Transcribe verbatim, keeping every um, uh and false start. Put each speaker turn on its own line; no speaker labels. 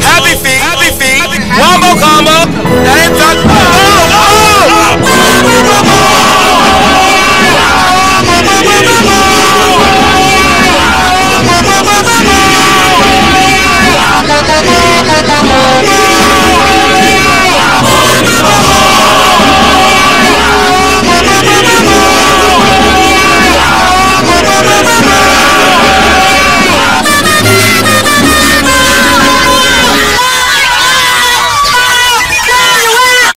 happy feet, happy feet, one more combo, that ain't touch.